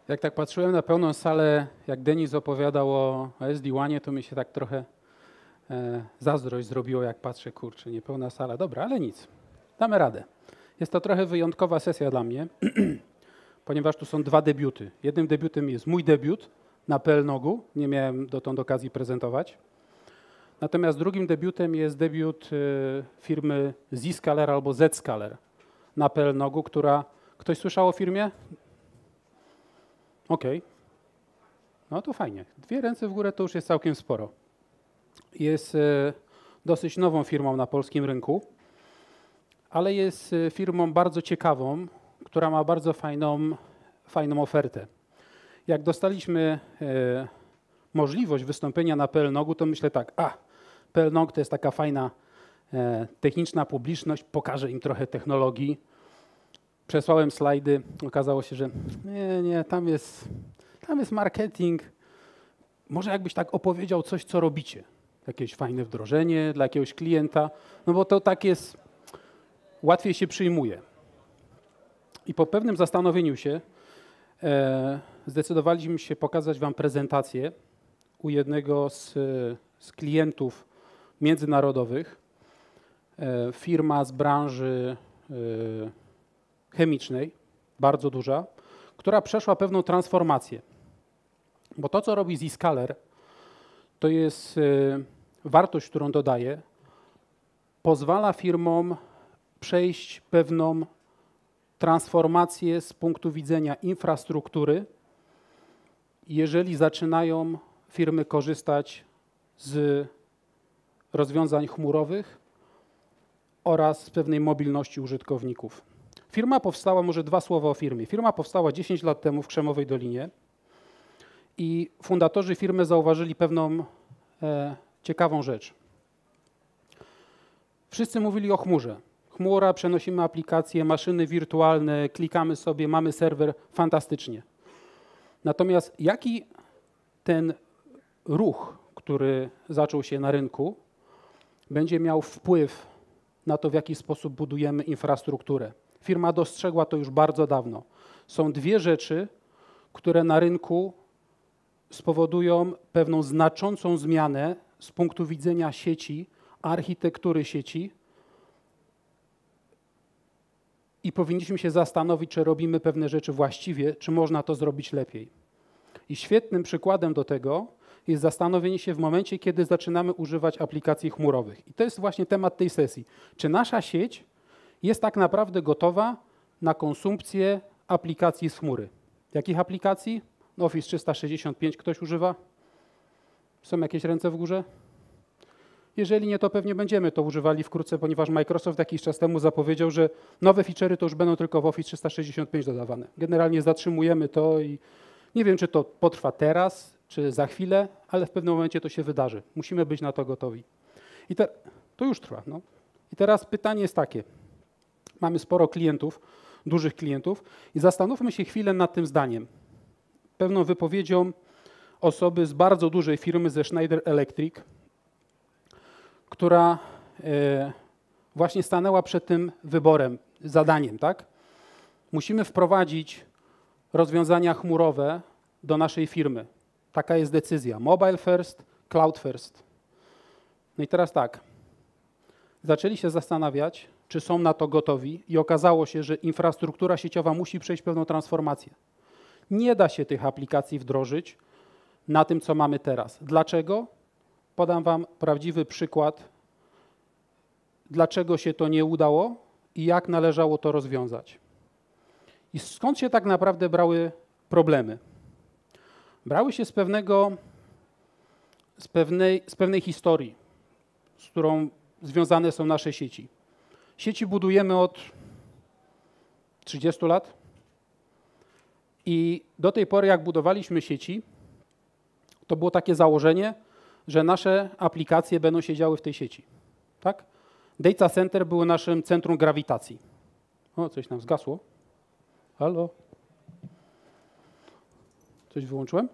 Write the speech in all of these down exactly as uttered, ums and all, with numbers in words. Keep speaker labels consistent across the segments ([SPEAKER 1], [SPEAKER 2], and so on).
[SPEAKER 1] Jak tak patrzyłem na pełną salę, jak Denis opowiadał o S D wanie, to mi się tak trochę e, zazdrość zrobiło, jak patrzę, kurczę, niepełna sala. Dobra, ale nic, damy radę. Jest to trochę wyjątkowa sesja dla mnie, ponieważ tu są dwa debiuty. Jednym debiutem jest mój debiut na P L N O G-u, nie miałem dotąd okazji prezentować. Natomiast drugim debiutem jest debiut y, firmy Zscaler albo Zscaler na P L N O G-u, która... Ktoś słyszał o firmie? Okej. Okay. No to fajnie. Dwie ręce w górę to już jest całkiem sporo. Jest y, dosyć nową firmą na polskim rynku, ale jest y, firmą bardzo ciekawą, która ma bardzo fajną, fajną ofertę. Jak dostaliśmy y, możliwość wystąpienia na P L N O G-u, to myślę tak, a P L N O G to jest taka fajna e, techniczna publiczność, pokażę im trochę technologii. Przesłałem slajdy, okazało się, że nie, nie, tam jest, tam jest marketing. Może jakbyś tak opowiedział coś, co robicie. Jakieś fajne wdrożenie dla jakiegoś klienta, no bo to tak jest, łatwiej się przyjmuje. I po pewnym zastanowieniu się e, zdecydowaliśmy się pokazać wam prezentację u jednego z, z klientów międzynarodowych, e, firma z branży e, chemicznej, bardzo duża, która przeszła pewną transformację. Bo to, co robi Zscaler, to jest y, wartość, którą dodaje, pozwala firmom przejść pewną transformację z punktu widzenia infrastruktury, jeżeli zaczynają firmy korzystać z rozwiązań chmurowych oraz z pewnej mobilności użytkowników. Firma powstała, może dwa słowa o firmie. Firma powstała dziesięć lat temu w Krzemowej Dolinie i fundatorzy firmy zauważyli pewną e, ciekawą rzecz. Wszyscy mówili o chmurze. Chmura, przenosimy aplikacje, maszyny wirtualne, klikamy sobie, mamy serwer, fantastycznie. Natomiast jaki ten ruch, który zaczął się na rynku, będzie miał wpływ na to, w jaki sposób budujemy infrastrukturę? Firma dostrzegła to już bardzo dawno. Są dwie rzeczy, które na rynku spowodują pewną znaczącą zmianę z punktu widzenia sieci, architektury sieci i powinniśmy się zastanowić, czy robimy pewne rzeczy właściwie, czy można to zrobić lepiej. I świetnym przykładem do tego jest zastanowienie się w momencie, kiedy zaczynamy używać aplikacji chmurowych. I to jest właśnie temat tej sesji. Czy nasza sieć jest tak naprawdę gotowa na konsumpcję aplikacji z chmury? Jakich aplikacji? Office trzysta sześćdziesiąt pięć ktoś używa? Są jakieś ręce w górze? Jeżeli nie, to pewnie będziemy to używali wkrótce, ponieważ Microsoft jakiś czas temu zapowiedział, że nowe feature'y to już będą tylko w Office trzysta sześćdziesiąt pięć dodawane. Generalnie zatrzymujemy to i nie wiem, czy to potrwa teraz, czy za chwilę, ale w pewnym momencie to się wydarzy. Musimy być na to gotowi. I te, to już trwa. No. I teraz pytanie jest takie. Mamy sporo klientów, dużych klientów i zastanówmy się chwilę nad tym zdaniem. Pewną wypowiedzią osoby z bardzo dużej firmy ze Schneider Electric, która e, właśnie stanęła przed tym wyborem, zadaniem, tak? Musimy wprowadzić rozwiązania chmurowe do naszej firmy. Taka jest decyzja. Mobile first, cloud first. No i teraz tak. Zaczęli się zastanawiać, czy są na to gotowi i okazało się, że infrastruktura sieciowa musi przejść pewną transformację. Nie da się tych aplikacji wdrożyć na tym, co mamy teraz. Dlaczego? Podam wam prawdziwy przykład, dlaczego się to nie udało i jak należało to rozwiązać. I skąd się tak naprawdę brały problemy? Brały się z pewnego, z pewnej, z pewnej historii, z którą związane są nasze sieci. Sieci budujemy od trzydziestu lat i do tej pory, jak budowaliśmy sieci, to było takie założenie, że nasze aplikacje będą siedziały w tej sieci. Tak? Data center było naszym centrum grawitacji. O, coś nam zgasło. Halo? Coś wyłączyłem?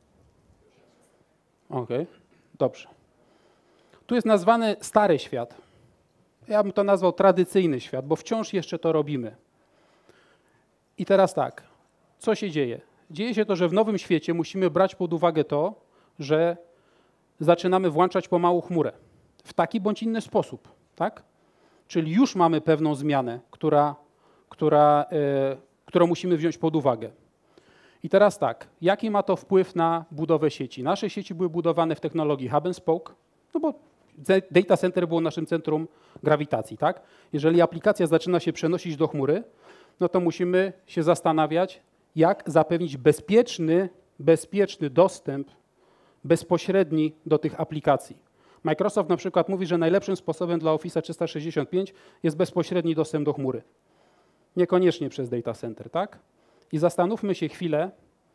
[SPEAKER 1] Okej, okay. Dobrze. Tu jest nazwany stary świat. Ja bym to nazwał tradycyjny świat, bo wciąż jeszcze to robimy. I teraz tak, co się dzieje? dzieje się to, że w nowym świecie musimy brać pod uwagę to, że zaczynamy włączać pomału chmurę w taki bądź inny sposób, tak? Czyli już mamy pewną zmianę, która, która, e, którą musimy wziąć pod uwagę. I teraz tak, jaki ma to wpływ na budowę sieci? Nasze sieci były budowane w technologii hub and spoke, no bo data center było naszym centrum grawitacji, tak? Jeżeli aplikacja zaczyna się przenosić do chmury, no to musimy się zastanawiać, jak zapewnić bezpieczny, bezpieczny dostęp bezpośredni do tych aplikacji. Microsoft na przykład mówi, że najlepszym sposobem dla Office trzysta sześćdziesiąt pięć jest bezpośredni dostęp do chmury. Niekoniecznie przez data center, tak? I zastanówmy się chwilę,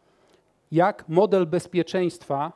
[SPEAKER 1] jak model bezpieczeństwa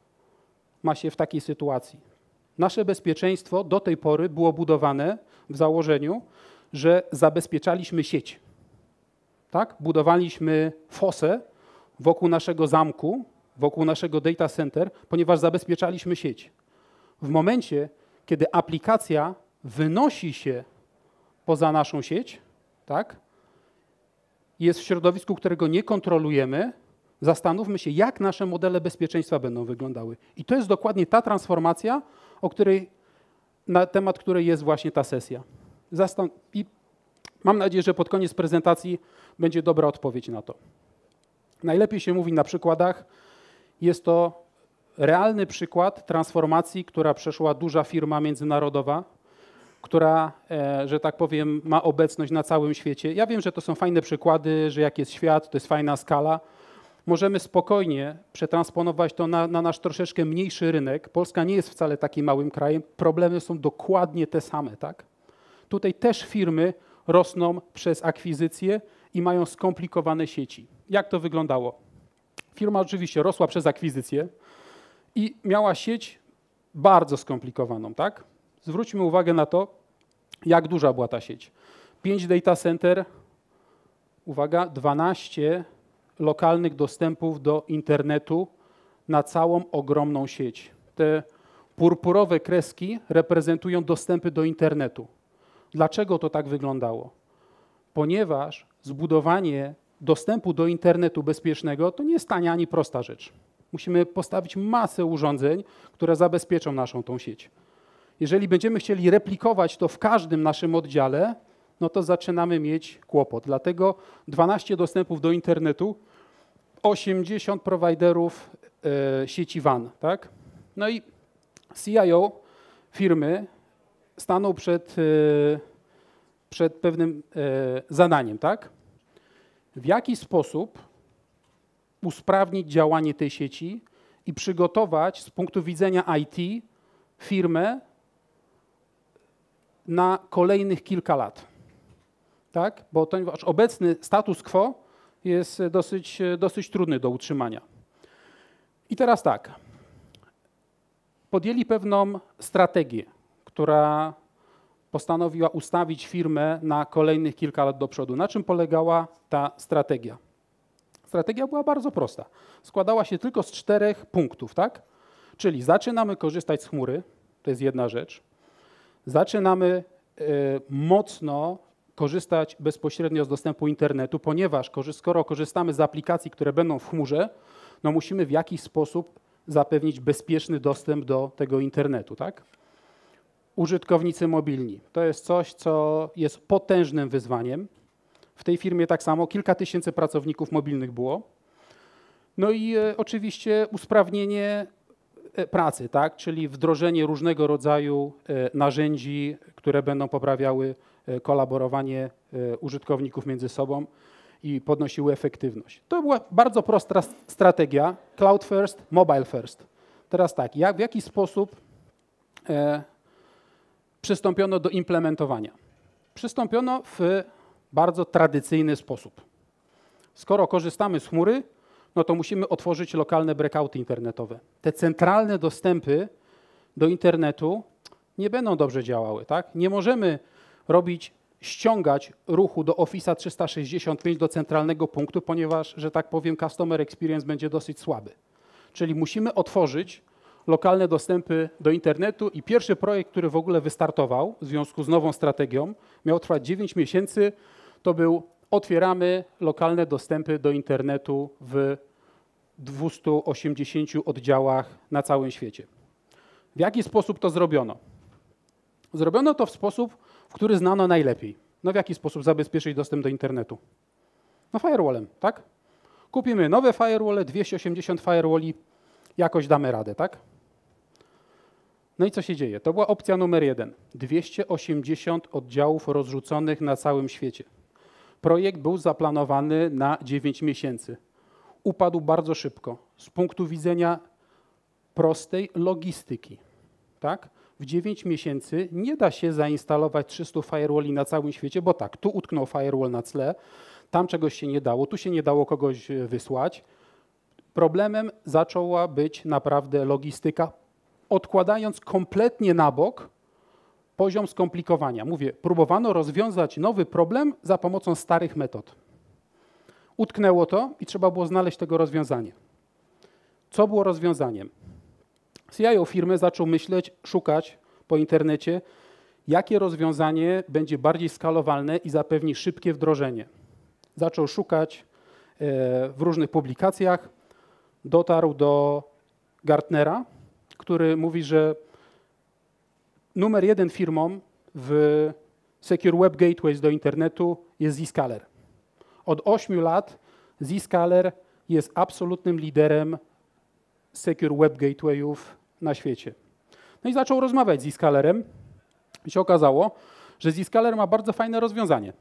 [SPEAKER 1] ma się w takiej sytuacji. Nasze bezpieczeństwo do tej pory było budowane w założeniu, że zabezpieczaliśmy sieć. Tak? Budowaliśmy fosę wokół naszego zamku, wokół naszego data center, ponieważ zabezpieczaliśmy sieć. W momencie, kiedy aplikacja wynosi się poza naszą sieć, tak? Jest w środowisku, którego nie kontrolujemy, zastanówmy się, jak nasze modele bezpieczeństwa będą wyglądały. I to jest dokładnie ta transformacja, o której, na temat której jest właśnie ta sesja. Zastan- I mam nadzieję, że pod koniec prezentacji będzie dobra odpowiedź na to. Najlepiej się mówi na przykładach. Jest to realny przykład transformacji, która przeszła duża firma międzynarodowa, która, e, że tak powiem, ma obecność na całym świecie. Ja wiem, że to są fajne przykłady, że jak jest świat, to jest fajna skala. Możemy spokojnie przetransponować to na, na nasz troszeczkę mniejszy rynek. Polska nie jest wcale takim małym krajem. Problemy są dokładnie te same, tak? Tutaj też firmy rosną przez akwizycje i mają skomplikowane sieci. Jak to wyglądało? Firma oczywiście rosła przez akwizycję i miała sieć bardzo skomplikowaną, tak? Zwróćmy uwagę na to, jak duża była ta sieć. pięć data center, uwaga, dwanaście lokalnych dostępów do internetu na całą ogromną sieć. Te purpurowe kreski reprezentują dostępy do internetu. Dlaczego to tak wyglądało? Ponieważ zbudowanie dostępu do internetu bezpiecznego to nie jest tania ani prosta rzecz. Musimy postawić masę urządzeń, które zabezpieczą naszą tą sieć. Jeżeli będziemy chcieli replikować to w każdym naszym oddziale, no to zaczynamy mieć kłopot. Dlatego dwanaście dostępów do internetu, osiemdziesiąt prowajderów e, sieci W A N, tak? No i C I O firmy stanął przed, e, przed pewnym e, zadaniem, tak? W jaki sposób usprawnić działanie tej sieci i przygotować z punktu widzenia I T firmę na kolejnych kilka lat. Tak? Bo ponieważ obecny status quo jest dosyć, dosyć trudny do utrzymania. I teraz tak. Podjęli pewną strategię, która postanowiła ustawić firmę na kolejnych kilka lat do przodu. Na czym polegała ta strategia? Strategia była bardzo prosta. Składała się tylko z czterech punktów, tak? Czyli zaczynamy korzystać z chmury, to jest jedna rzecz. Zaczynamy y, mocno korzystać bezpośrednio z dostępu internetu, ponieważ skoro korzystamy z aplikacji, które będą w chmurze, no musimy w jakiś sposób zapewnić bezpieczny dostęp do tego internetu, tak? Użytkownicy mobilni. To jest coś, co jest potężnym wyzwaniem. W tej firmie tak samo kilka tysięcy pracowników mobilnych było. No i e, oczywiście usprawnienie e, pracy, tak? Czyli wdrożenie różnego rodzaju e, narzędzi, które będą poprawiały e, kolaborowanie e, użytkowników między sobą i podnosiły efektywność. To była bardzo prosta strategia, cloud first, mobile first. Teraz tak, jak, w jaki sposób e, przystąpiono do implementowania? Przystąpiono w bardzo tradycyjny sposób. Skoro korzystamy z chmury, no to musimy otworzyć lokalne breakouty internetowe. Te centralne dostępy do internetu nie będą dobrze działały, tak? Nie możemy robić, ściągać ruchu do Office'a trzysta sześćdziesiąt pięć do centralnego punktu, ponieważ, że tak powiem, customer experience będzie dosyć słaby. Czyli musimy otworzyć lokalne dostępy do internetu i pierwszy projekt, który w ogóle wystartował w związku z nową strategią, miał trwać dziewięć miesięcy, to był otwieramy lokalne dostępy do internetu w dwustu osiemdziesięciu oddziałach na całym świecie. W jaki sposób to zrobiono? Zrobiono to w sposób, w który znano najlepiej. No w jaki sposób zabezpieczyć dostęp do internetu? No firewallem, tak? Kupimy nowe firewall, dwieście osiemdziesiąt firewalli, jakoś damy radę, tak? No i co się dzieje? To była opcja numer jeden. dwieście osiemdziesiąt oddziałów rozrzuconych na całym świecie. Projekt był zaplanowany na dziewięć miesięcy. Upadł bardzo szybko z punktu widzenia prostej logistyki, tak? W dziewięć miesięcy nie da się zainstalować trzystu firewalli na całym świecie, bo tak, tu utknął firewall na tle, tam czegoś się nie dało, tu się nie dało kogoś wysłać. Problemem zaczęła być naprawdę logistyka, odkładając kompletnie na bok poziom skomplikowania. Mówię, próbowano rozwiązać nowy problem za pomocą starych metod. Utknęło to i trzeba było znaleźć tego rozwiązanie. Co było rozwiązaniem? C I O firmy zaczął myśleć, szukać po internecie, jakie rozwiązanie będzie bardziej skalowalne i zapewni szybkie wdrożenie. Zaczął szukać w różnych publikacjach, dotarł do Gartnera, który mówi, że numer jeden firmą w Secure Web Gateways do internetu jest Zscaler. Od ośmiu lat Zscaler jest absolutnym liderem Secure Web Gatewayów na świecie. No i zaczął rozmawiać z Zscalerem i się okazało, że Zscaler ma bardzo fajne rozwiązanie.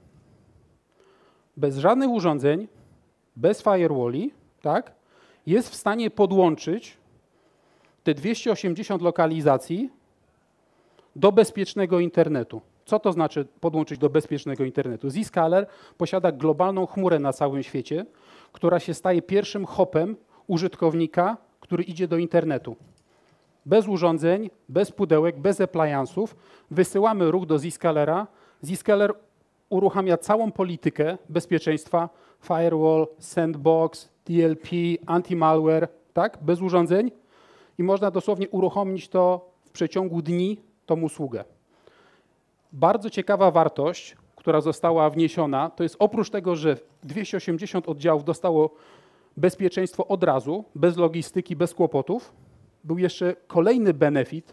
[SPEAKER 1] Bez żadnych urządzeń, bez firewalli, tak, jest w stanie podłączyć te dwieście osiemdziesiąt lokalizacji do bezpiecznego internetu. Co to znaczy podłączyć do bezpiecznego internetu? Zscaler posiada globalną chmurę na całym świecie, która się staje pierwszym hopem użytkownika, który idzie do internetu. Bez urządzeń, bez pudełek, bez appliance'ów wysyłamy ruch do Zscalera. Zscaler uruchamia całą politykę bezpieczeństwa, firewall, sandbox, D L P, anti-malware, tak? Bez urządzeń i można dosłownie uruchomić to w przeciągu dni, tą usługę. Bardzo ciekawa wartość, która została wniesiona, to jest oprócz tego, że dwieście osiemdziesiąt oddziałów dostało bezpieczeństwo od razu, bez logistyki, bez kłopotów, był jeszcze kolejny benefit,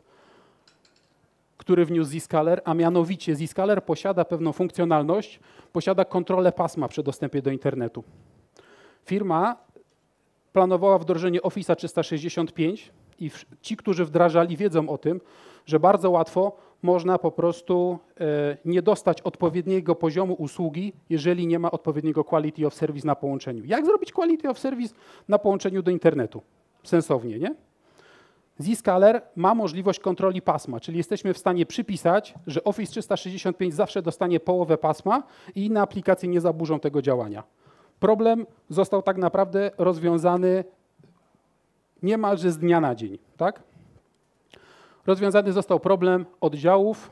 [SPEAKER 1] który wniósł Zscaler, a mianowicie Zscaler posiada pewną funkcjonalność, posiada kontrolę pasma przy dostępie do internetu. Firma planowała wdrożenie Office'a trzysta sześćdziesiąt pięć i ci, którzy wdrażali, wiedzą o tym, że bardzo łatwo można po prostu e, nie dostać odpowiedniego poziomu usługi, jeżeli nie ma odpowiedniego quality of service na połączeniu. Jak zrobić quality of service na połączeniu do internetu? Sensownie, nie? Zscaler ma możliwość kontroli pasma, czyli jesteśmy w stanie przypisać, że Office trzysta sześćdziesiąt pięć zawsze dostanie połowę pasma i inne aplikacje nie zaburzą tego działania. Problem został tak naprawdę rozwiązany niemalże z dnia na dzień, tak? Rozwiązany został problem oddziałów.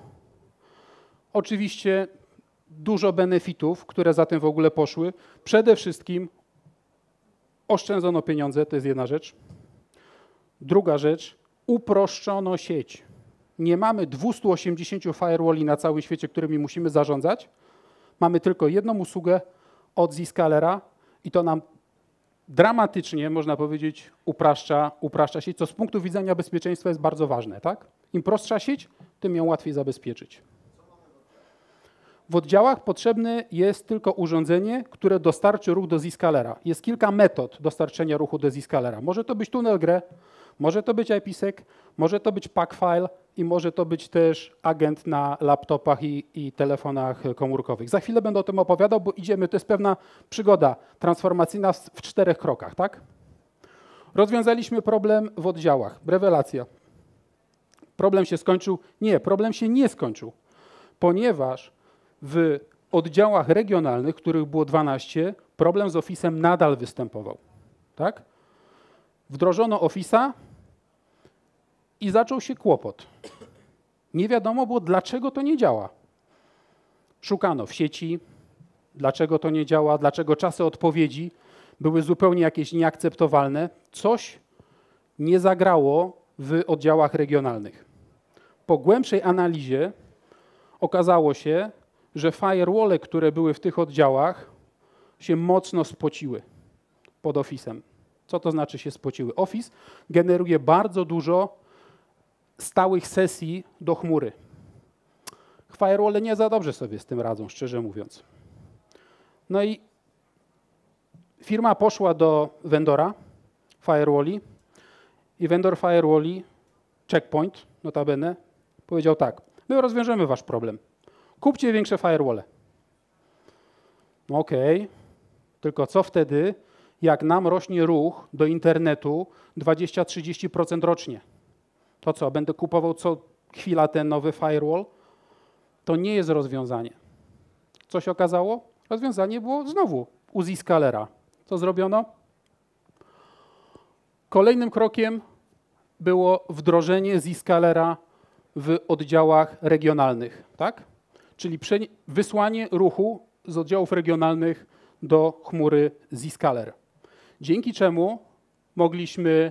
[SPEAKER 1] Oczywiście dużo benefitów, które za tym w ogóle poszły. Przede wszystkim oszczędzono pieniądze, to jest jedna rzecz. Druga rzecz, uproszczono sieć. Nie mamy dwieście osiemdziesiąt firewalli na całym świecie, którymi musimy zarządzać. Mamy tylko jedną usługę od Zscalera i to nam dramatycznie, można powiedzieć, upraszcza, upraszcza sieć, co z punktu widzenia bezpieczeństwa jest bardzo ważne, tak? Im prostsza sieć, tym ją łatwiej zabezpieczyć. W oddziałach potrzebne jest tylko urządzenie, które dostarczy ruch do Zscalera. Jest kilka metod dostarczenia ruchu do Zscalera. Może to być tunel grę, może to być I P sec, może to być pack file i może to być też agent na laptopach i, i telefonach komórkowych. Za chwilę będę o tym opowiadał, bo idziemy, to jest pewna przygoda transformacyjna w czterech krokach, tak? Rozwiązaliśmy problem w oddziałach. Rewelacja. Problem się skończył? Nie, problem się nie skończył, ponieważ w oddziałach regionalnych, których było dwanaście, problem z Office'em nadal występował, tak? Wdrożono Office'a i zaczął się kłopot. Nie wiadomo było, dlaczego to nie działa. Szukano w sieci, dlaczego to nie działa, dlaczego czasy odpowiedzi były zupełnie jakieś nieakceptowalne. Coś nie zagrało w oddziałach regionalnych. Po głębszej analizie okazało się, że firewalle, które były w tych oddziałach, się mocno spociły pod Office'em. Co to znaczy się spociły? Office generuje bardzo dużo stałych sesji do chmury. Firewall nie za dobrze sobie z tym radzą, szczerze mówiąc. No i firma poszła do vendora firewalli i vendor firewalli, Checkpoint notabene, powiedział tak, my rozwiążemy wasz problem. Kupcie większe firewalle. No okej, okay. Tylko co wtedy, jak nam rośnie ruch do internetu dwadzieścia do trzydziestu procent rocznie? To co, będę kupował co chwila ten nowy firewall? To nie jest rozwiązanie. Co się okazało? Rozwiązanie było znowu u Zscalera. Co zrobiono? Kolejnym krokiem było wdrożenie Zscalera w oddziałach regionalnych, tak? Czyli wysłanie ruchu z oddziałów regionalnych do chmury Zscaler. Dzięki czemu mogliśmy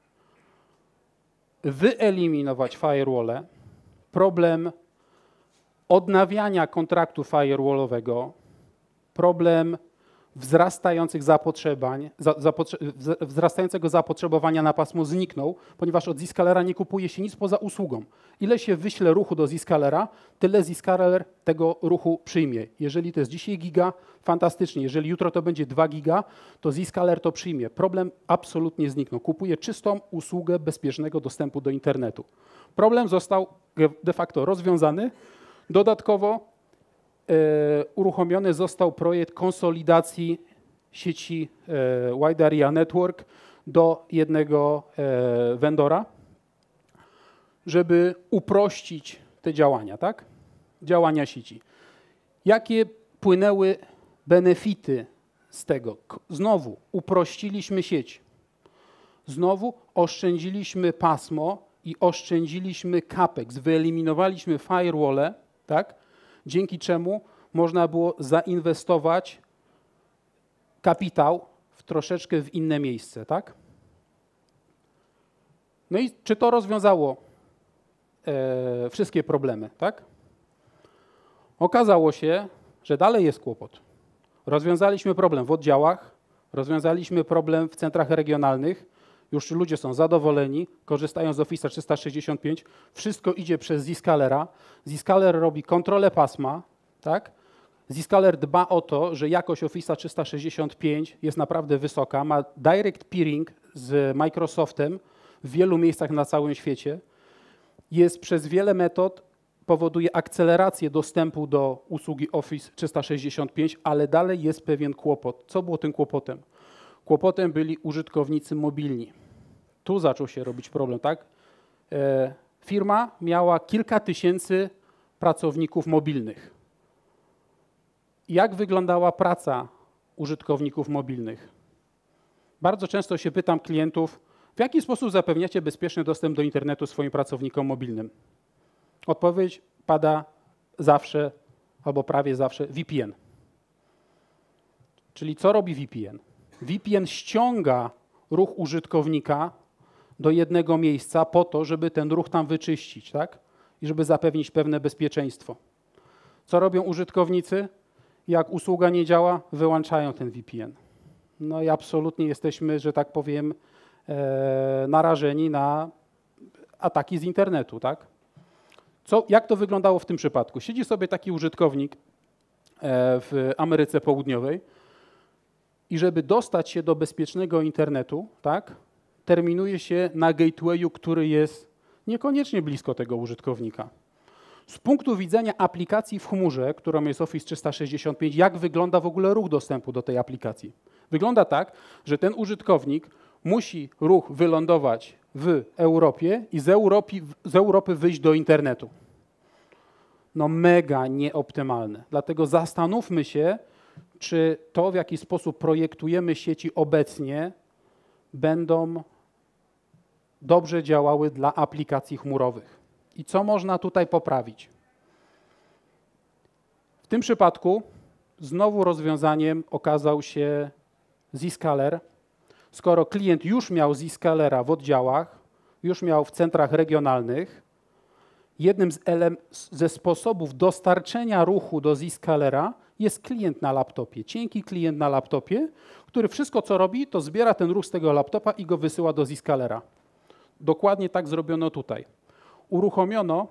[SPEAKER 1] wyeliminować firewall, problem odnawiania kontraktu firewallowego, problem wzrastających zapotrzebowań, za, zapotrze, wzrastającego zapotrzebowania na pasmo zniknął, ponieważ od Zscalera nie kupuje się nic poza usługą. Ile się wyśle ruchu do Zscalera, tyle Zscaler tego ruchu przyjmie. Jeżeli to jest dzisiaj giga, fantastycznie. Jeżeli jutro to będzie dwa giga, to Zscaler to przyjmie. Problem absolutnie zniknął. Kupuje czystą usługę bezpiecznego dostępu do internetu. Problem został de facto rozwiązany. Dodatkowo E, uruchomiony został projekt konsolidacji sieci e, Wide Area Network do jednego e, vendora, żeby uprościć te działania, tak? Działania sieci. Jakie płynęły benefity z tego? Znowu uprościliśmy sieć. Znowu oszczędziliśmy pasmo i oszczędziliśmy capex. Wyeliminowaliśmy firewall, tak? Dzięki czemu można było zainwestować kapitał w troszeczkę w inne miejsce, tak? No i czy to rozwiązało e, wszystkie problemy, tak? Okazało się, że dalej jest kłopot. Rozwiązaliśmy problem w oddziałach, rozwiązaliśmy problem w centrach regionalnych, już ludzie są zadowoleni, korzystają z Office'a trzysta sześćdziesiąt pięć, wszystko idzie przez Zscalera. Zscaler robi kontrolę pasma, tak? Zscaler dba o to, że jakość Office'a trzysta sześćdziesiąt pięć jest naprawdę wysoka, ma direct peering z Microsoftem w wielu miejscach na całym świecie. Jest przez wiele metod, powoduje akcelerację dostępu do usługi Office trzysta sześćdziesiąt pięć, ale dalej jest pewien kłopot. Co było tym kłopotem? Kłopotem byli użytkownicy mobilni. Tu zaczął się robić problem, tak? E, firma miała kilka tysięcy pracowników mobilnych. Jak wyglądała praca użytkowników mobilnych? Bardzo często się pytam klientów, w jaki sposób zapewniacie bezpieczny dostęp do internetu swoim pracownikom mobilnym? Odpowiedź pada zawsze, albo prawie zawsze V P N. Czyli co robi V P N? V P N ściąga ruch użytkownika do jednego miejsca po to, żeby ten ruch tam wyczyścić, tak? I żeby zapewnić pewne bezpieczeństwo. Co robią użytkownicy? Jak usługa nie działa, wyłączają ten V P N. No i absolutnie jesteśmy, że tak powiem, e, narażeni na ataki z internetu, tak? Co, jak to wyglądało w tym przypadku? Siedzi sobie taki użytkownik e, w Ameryce Południowej, i żeby dostać się do bezpiecznego internetu, tak, terminuje się na gatewayu, który jest niekoniecznie blisko tego użytkownika. Z punktu widzenia aplikacji w chmurze, którą jest Office trzysta sześćdziesiąt pięć, jak wygląda w ogóle ruch dostępu do tej aplikacji? Wygląda tak, że ten użytkownik musi ruch wylądować w Europie i z Europy, z Europy wyjść do internetu. No mega nieoptymalne. Dlatego zastanówmy się, czy to, w jaki sposób projektujemy sieci obecnie, będą dobrze działały dla aplikacji chmurowych. I co można tutaj poprawić? W tym przypadku znowu rozwiązaniem okazał się Zscaler. Skoro klient już miał Zscalera w oddziałach, już miał w centrach regionalnych, jednym z ze sposobów dostarczenia ruchu do Zscalera jest klient na laptopie, cienki klient na laptopie, który wszystko co robi, to zbiera ten ruch z tego laptopa i go wysyła do Zscalera. Dokładnie tak zrobiono tutaj. Uruchomiono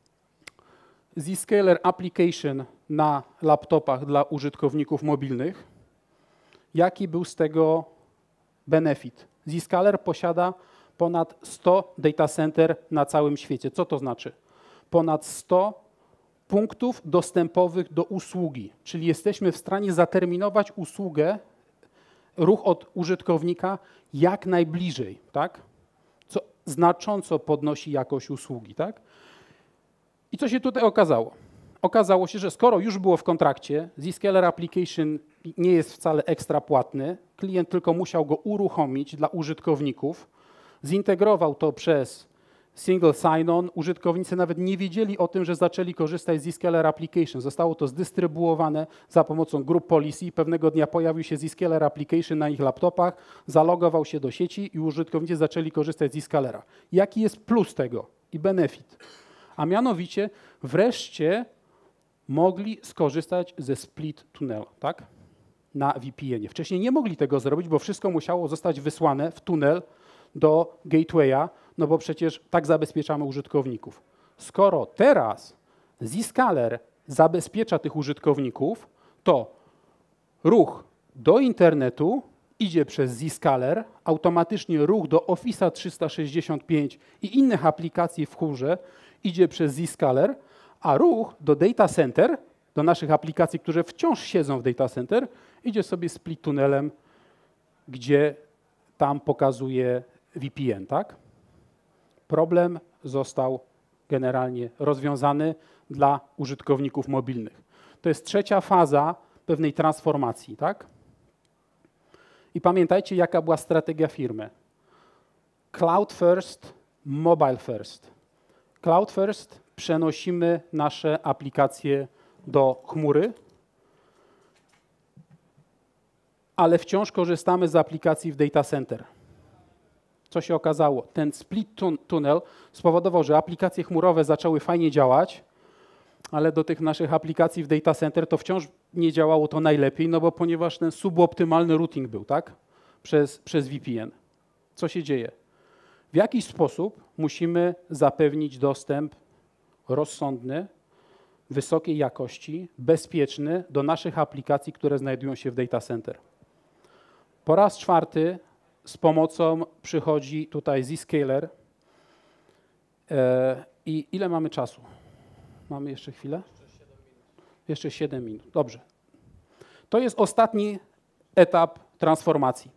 [SPEAKER 1] Zscaler Application na laptopach dla użytkowników mobilnych. Jaki był z tego benefit? Zscaler posiada ponad sto data center na całym świecie. Co to znaczy? Ponad sto punktów dostępowych do usługi, czyli jesteśmy w stanie zaterminować usługę, ruch od użytkownika jak najbliżej, tak? Co znacząco podnosi jakość usługi, tak? I co się tutaj okazało? Okazało się, że skoro już było w kontrakcie, Zscaler Application nie jest wcale ekstra płatny, klient tylko musiał go uruchomić dla użytkowników, zintegrował to przez single sign-on, użytkownicy nawet nie wiedzieli o tym, że zaczęli korzystać z Zscaler Application. Zostało to zdystrybuowane za pomocą group policy. Pewnego dnia pojawił się Zscaler Application na ich laptopach, zalogował się do sieci i użytkownicy zaczęli korzystać z Zscalera. Jaki jest plus tego i benefit? A mianowicie wreszcie mogli skorzystać ze split tunnel, tak? Na V P N-ie. Wcześniej nie mogli tego zrobić, bo wszystko musiało zostać wysłane w tunel do gatewaya, no bo przecież tak zabezpieczamy użytkowników. Skoro teraz Zscaler zabezpiecza tych użytkowników, to ruch do internetu idzie przez Zscaler, automatycznie ruch do Office'a trzysta sześćdziesiąt pięć i innych aplikacji w chmurze idzie przez Zscaler, a ruch do data center, do naszych aplikacji, które wciąż siedzą w data center, idzie sobie split tunelem, gdzie tam pokazuje V P N, tak? Problem został generalnie rozwiązany dla użytkowników mobilnych. To jest trzecia faza pewnej transformacji, tak? I pamiętajcie, jaka była strategia firmy. Cloud first, mobile first. Cloud first, przenosimy nasze aplikacje do chmury, ale wciąż korzystamy z aplikacji w data center. Co się okazało? Ten split tunnel spowodował, że aplikacje chmurowe zaczęły fajnie działać, ale do tych naszych aplikacji w data center to wciąż nie działało to najlepiej, no bo ponieważ ten suboptymalny routing był, tak? Przez, przez V P N. Co się dzieje? W jakiś sposób musimy zapewnić dostęp rozsądny, wysokiej jakości, bezpieczny do naszych aplikacji, które znajdują się w data center. Po raz czwarty z pomocą przychodzi tutaj Zscaler. E, I ile mamy czasu? Mamy jeszcze chwilę? Jeszcze siedem minut. Dobrze. To jest ostatni etap transformacji.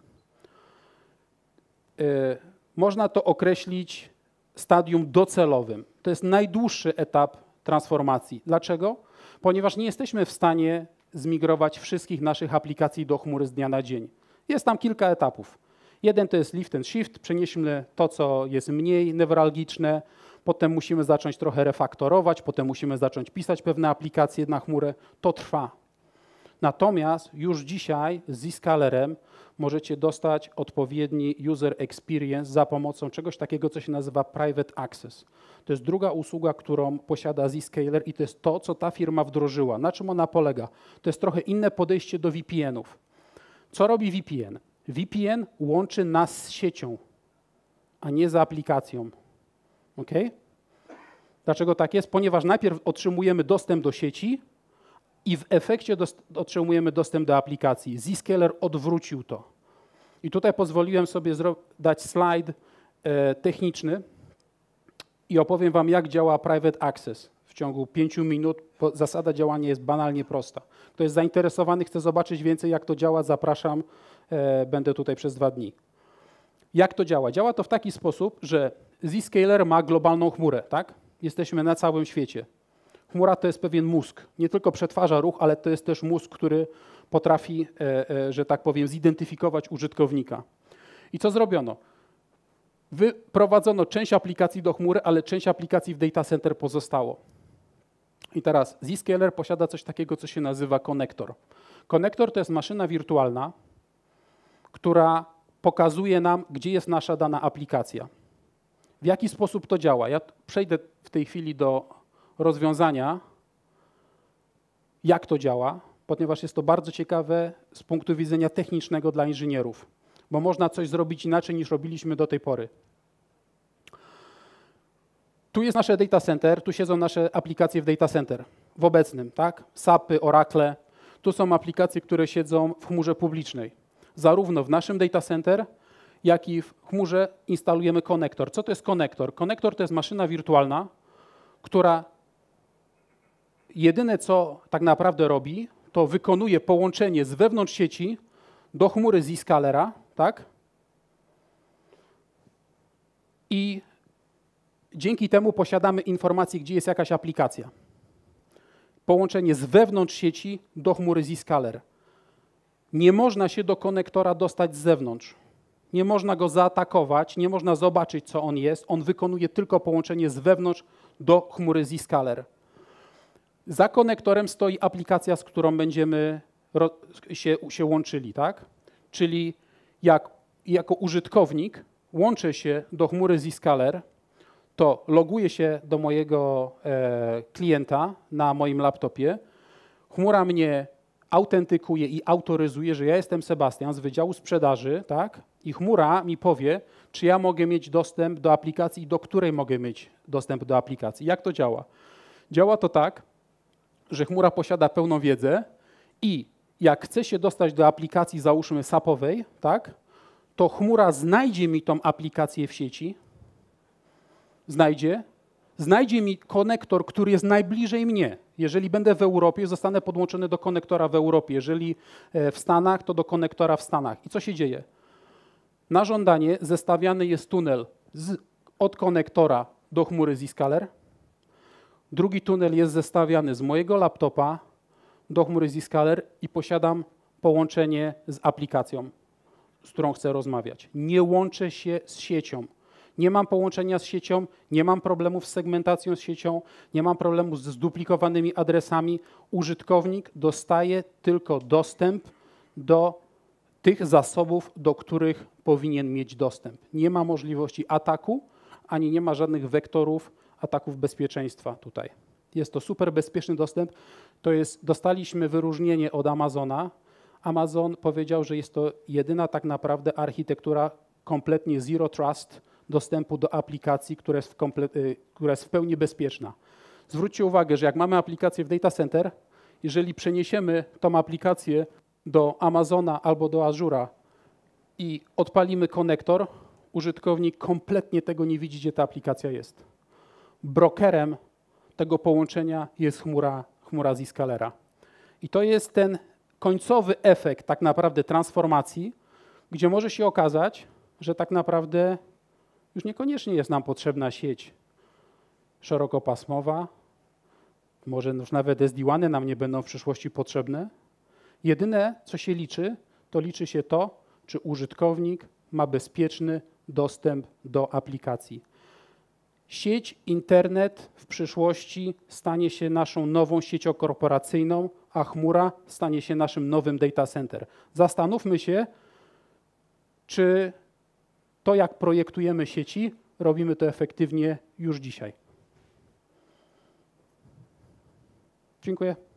[SPEAKER 1] E, można to określić stadium docelowym. To jest najdłuższy etap transformacji. Dlaczego? Ponieważ nie jesteśmy w stanie zmigrować wszystkich naszych aplikacji do chmury z dnia na dzień. Jest tam kilka etapów. Jeden to jest lift and shift, przenieśmy to, co jest mniej newralgiczne, potem musimy zacząć trochę refaktorować, potem musimy zacząć pisać pewne aplikacje na chmurę. To trwa. Natomiast już dzisiaj z Zscalerem możecie dostać odpowiedni user experience za pomocą czegoś takiego, co się nazywa private access. To jest druga usługa, którą posiada Zscaler i to jest to, co ta firma wdrożyła. Na czym ona polega? To jest trochę inne podejście do V P N-ów. Co robi V P N? V P N łączy nas z siecią, a nie z aplikacją. OK? Dlaczego tak jest? Ponieważ najpierw otrzymujemy dostęp do sieci i w efekcie dost- otrzymujemy dostęp do aplikacji. Zscaler odwrócił to. I tutaj pozwoliłem sobie dać slajd e, techniczny i opowiem wam, jak działa Private Access w ciągu pięciu minut. Zasada działania jest banalnie prosta. Kto jest zainteresowany, chce zobaczyć więcej, jak to działa, zapraszam. E, będę tutaj przez dwa dni. Jak to działa? Działa to w taki sposób, że Zscaler ma globalną chmurę, tak? Jesteśmy na całym świecie. Chmura to jest pewien mózg. Nie tylko przetwarza ruch, ale to jest też mózg, który potrafi, e, e, że tak powiem, zidentyfikować użytkownika. I co zrobiono? Wyprowadzono część aplikacji do chmury, ale część aplikacji w data center pozostało. I teraz Zscaler posiada coś takiego, co się nazywa konektor. Konektor to jest maszyna wirtualna, która pokazuje nam, gdzie jest nasza dana aplikacja. W jaki sposób to działa? Ja przejdę w tej chwili do rozwiązania, jak to działa. ponieważ jest to bardzo ciekawe z punktu widzenia technicznego dla inżynierów, bo można coś zrobić inaczej niż robiliśmy do tej pory. Tu jest nasze data center, tu siedzą nasze aplikacje w data center, w obecnym, tak? sapy, Oracle. Tu są aplikacje, które siedzą w chmurze publicznej. Zarówno w naszym data center, jak i w chmurze instalujemy konektor. Co to jest konektor? Konektor to jest maszyna wirtualna, która jedyne co tak naprawdę robi, to wykonuje połączenie z wewnątrz sieci do chmury Zscalera, tak? I dzięki temu posiadamy informację, gdzie jest jakaś aplikacja. Połączenie z wewnątrz sieci do chmury Zscaler. Nie można się do konektora dostać z zewnątrz. Nie można go zaatakować, nie można zobaczyć, co on jest. On wykonuje tylko połączenie z wewnątrz do chmury Zscaler. Za konektorem stoi aplikacja, z którą będziemy się, się łączyli, tak? Czyli jak jako użytkownik łączę się do chmury Zscaler, to loguję się do mojego e, klienta na moim laptopie. Chmura mnie autentykuje i autoryzuje, że ja jestem Sebastian z Wydziału Sprzedaży, tak? I chmura mi powie, czy ja mogę mieć dostęp do aplikacji, do której mogę mieć dostęp do aplikacji. Jak to działa? Działa to tak, że chmura posiada pełną wiedzę i jak chce się dostać do aplikacji, załóżmy sapowej, tak? To chmura znajdzie mi tą aplikację w sieci, znajdzie, znajdzie mi konektor, który jest najbliżej mnie. Jeżeli będę w Europie, zostanę podłączony do konektora w Europie. Jeżeli w Stanach, to do konektora w Stanach. I co się dzieje? Na żądanie zestawiany jest tunel z, od konektora do chmury Zscaler. Drugi tunel jest zestawiany z mojego laptopa do chmury Zscaler i posiadam połączenie z aplikacją, z którą chcę rozmawiać. Nie łączę się z siecią. Nie mam połączenia z siecią, nie mam problemów z segmentacją z siecią, nie mam problemu z zduplikowanymi adresami. Użytkownik dostaje tylko dostęp do tych zasobów, do których powinien mieć dostęp. Nie ma możliwości ataku, ani nie ma żadnych wektorów ataków bezpieczeństwa tutaj. Jest to super bezpieczny dostęp. To jest, dostaliśmy wyróżnienie od Amazona. Amazon powiedział, że jest to jedyna tak naprawdę architektura kompletnie zero trust dostępu do aplikacji, która jest w, komple- która jest w pełni bezpieczna. Zwróćcie uwagę, że jak mamy aplikację w data center, jeżeli przeniesiemy tą aplikację do Amazona albo do Azura i odpalimy konektor, użytkownik kompletnie tego nie widzi, gdzie ta aplikacja jest. Brokerem tego połączenia jest chmura, chmura Zscalera. I to jest ten końcowy efekt tak naprawdę transformacji, gdzie może się okazać, że tak naprawdę już niekoniecznie jest nam potrzebna sieć szerokopasmowa, może już nawet S D WAN-y nam nie będą w przyszłości potrzebne. Jedyne, co się liczy, to liczy się to, czy użytkownik ma bezpieczny dostęp do aplikacji. Sieć, internet w przyszłości stanie się naszą nową siecią korporacyjną, a chmura stanie się naszym nowym data center. Zastanówmy się, czy to, jak projektujemy sieci, robimy to efektywnie już dzisiaj. Dziękuję.